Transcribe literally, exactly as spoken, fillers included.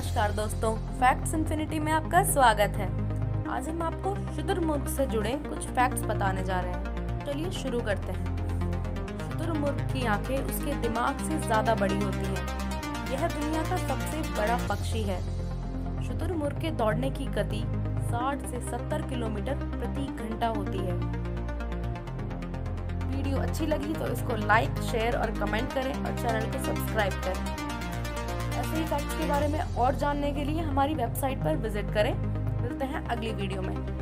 नमस्कार दोस्तों, facts infinity में आपका स्वागत है। आज हम आपको शुतुरमुर्ग से जुड़े कुछ फैक्ट्स बताने जा रहे हैं। चलिए शुरू करते हैं। शुतुरमुर्ग की आंखें उसके दिमाग से ज्यादा बड़ी होती हैं। यह दुनिया का सबसे बड़ा पक्षी है। शुतुरमुर्ग के दौड़ने की गति साठ से सत्तर किलोमीटर प्रति घंटा होती है। वीडियो अच्छी लगी तो इसको लाइक, शेयर और कमेंट करें और चैनल को सब्सक्राइब करें। ऐसे ही फैक्ट्स के बारे में और जानने के लिए हमारी वेबसाइट पर विजिट करें। मिलते हैं अगली वीडियो में।